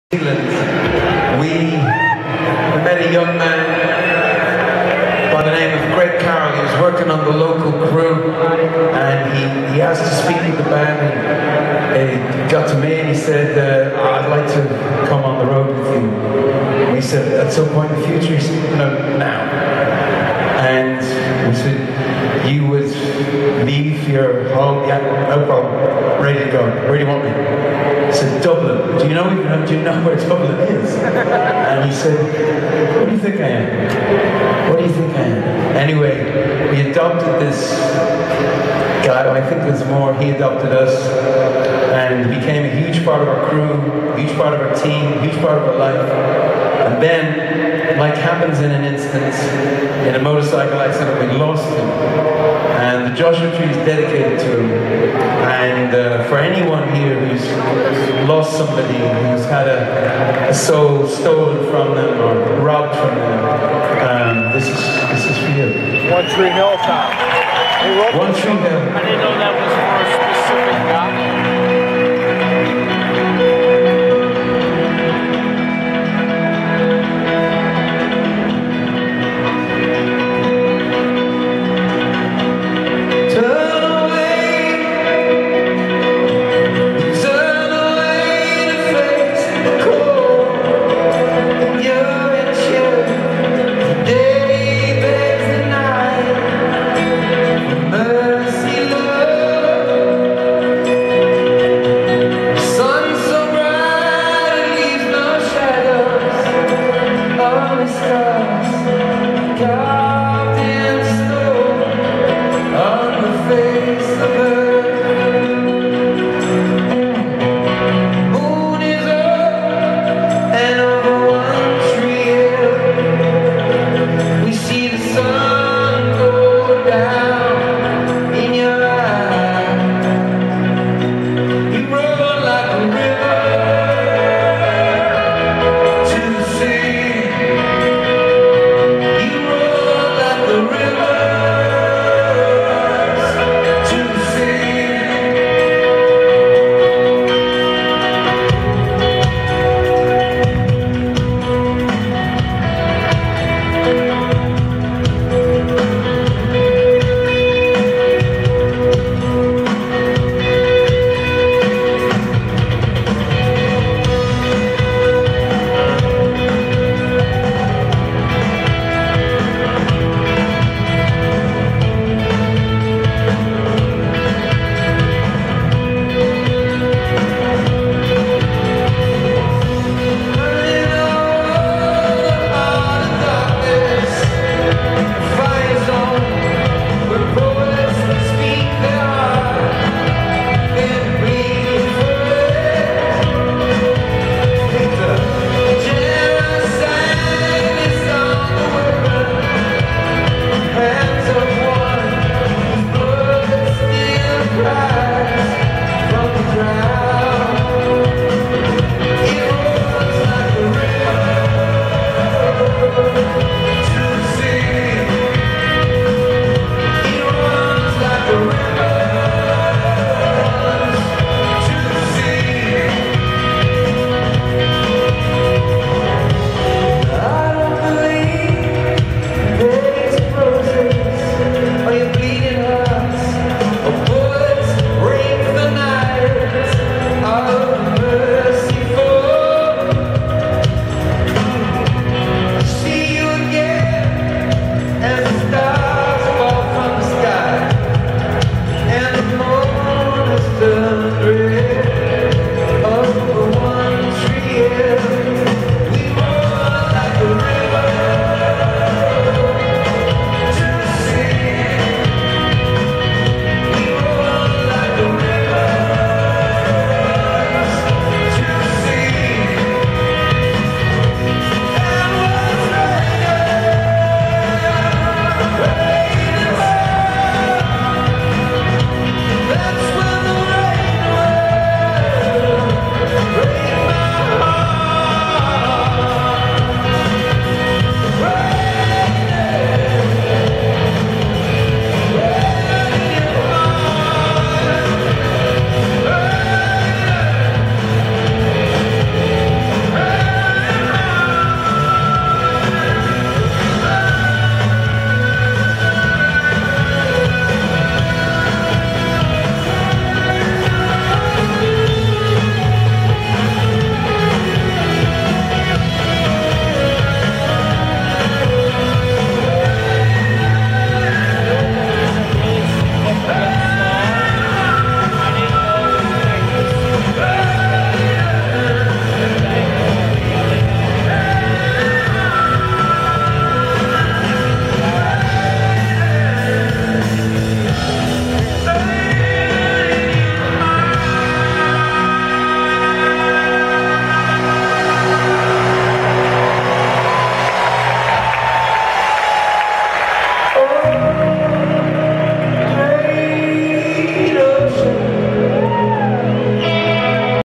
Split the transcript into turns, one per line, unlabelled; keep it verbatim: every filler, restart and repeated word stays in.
England, we met a young man by the name of Greg Carroll. He was working on the local crew, and he, he asked to speak with the band, and he got to me and he said, uh, I'd like to come on the road with you. And we said, at some point in the future? He said, no, now. And we said, you would leave your home? Yeah, no problem, ready to go. Where do you want me? He said, Dublin. Do you know even do you know where Dublin is? And he said, what do you think I am? What do you think I am? Anyway, we adopted this guy. I think there's more. He adopted us and became a huge part of our crew, huge part of our team, huge part of our life. And then, like happens in an instant, in a motorcycle accident, we lost him. And the Joshua Tree is dedicated to him. And uh, for anyone here who's lost somebody, who's had a, a soul stolen from them or robbed from them, um, this is this is for you.
One Tree Hill, Tom.
One Tree Hill.
I didn't know that was for a specific guy.
Cool.